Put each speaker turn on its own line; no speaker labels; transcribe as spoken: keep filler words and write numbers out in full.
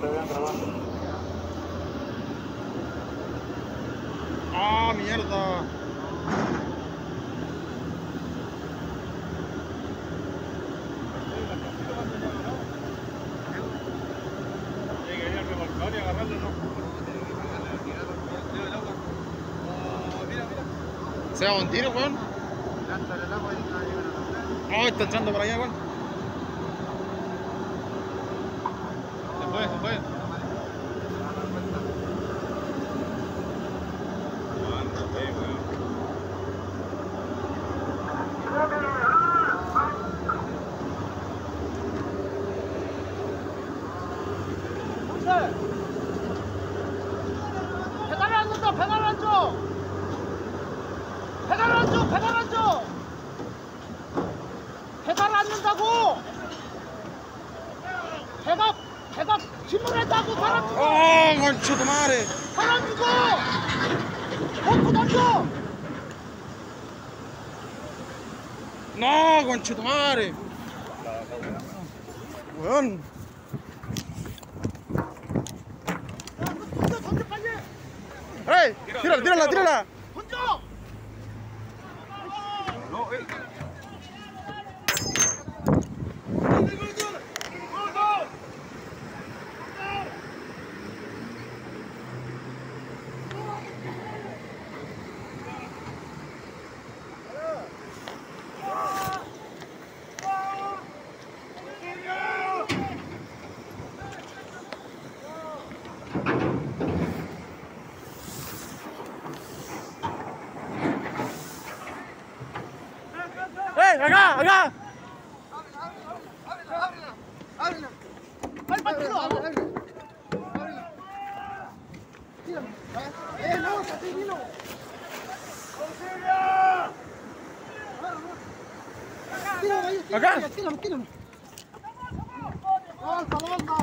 vean grabando.
¡Ah, mierda! ¿Se va un tiro, weón? Oh, está entrando por allá, weón. Se fue, se fue.
배달 안 줘! 배달 안 줘! 배달 안 줘! 배달 안 줘! 배달 안 준다고! 배가 배가 주문했다고 사람 주고!
¡Oh, concha tu madre!
사람 주고! 버프 던져!
¡No, concha tu madre! Weón.
던져 던져 빨리!
¡Ey! ¡Tírala, tírala, tírala!
던져!
¡Ey, acá, acá!
빨리 빨리 들어!
Acá.
아, 다 먹었다.